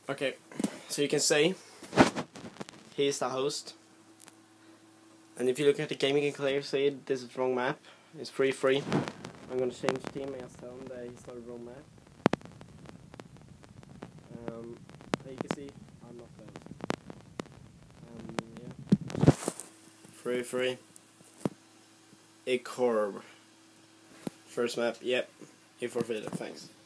Okay, so you can say he's the host, and if you look at the game you can clearly see this is the wrong map. It's free. I'm gonna change team and just tell him that he's not the wrong map. And you can see I'm not the host. Yeah. Free. Ekorb. First map, yep. He forfeited, thanks.